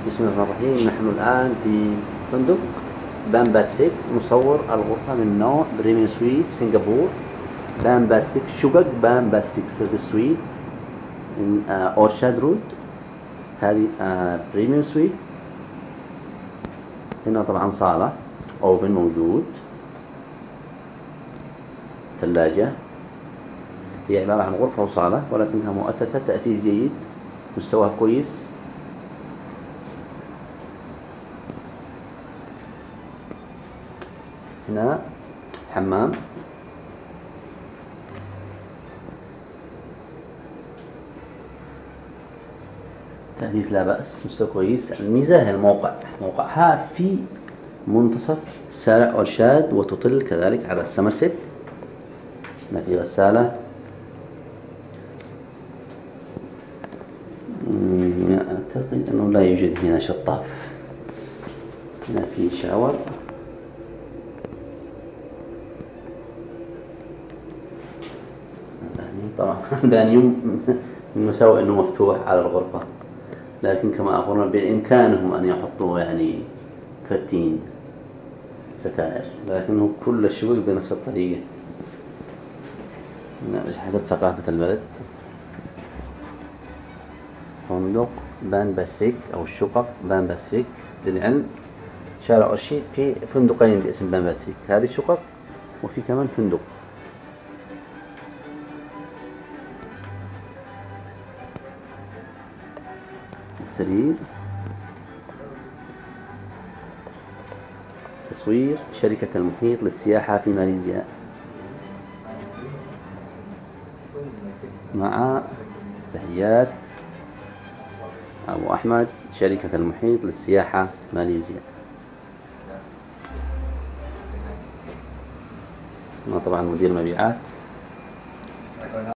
بسم الله الرحمن الرحيم. نحن الآن في فندق بان باسفيك، نصور الغرفة من نوع بريميوم سويت سنغافور. بان باسفيك شقق بان باسفيك سيرفيس سويت أورشاد رود. هذه بريميوم سويت. هنا طبعا صالة، أوفن موجود، ثلاجة. هي عبارة عن غرفة وصالة ولكنها مؤثثة، تأثير جيد، مستواها كويس. هنا حمام، تحديث لا بأس، مستوى كويس. الميزة هي الموقع، موقعها في منتصف شارع أورشاد وتطل كذلك على السمرسيت. هنا في غسالة، أعتقد أنه لا يوجد هنا شطاف. هنا في شاور، طبعا البانيوم المساوئ أنه مفتوح على الغرفة، لكن كما أقولنا بإمكانهم أن يحطوا يعني كرتين ستائر، لكنه كل الشقق بنفس الطريقة حسب ثقافة البلد. فندق بان باسفيك أو الشقق بان باسفيك. للعلم شارع أورشيد في فندقين باسم بان باسفيك، هذه الشقق وفي كمان فندق. السرير، تصوير شركة المحيط للسياحة في ماليزيا مع تحيات أبو أحمد، شركة المحيط للسياحة ماليزيا. طبعا مدير مبيعات.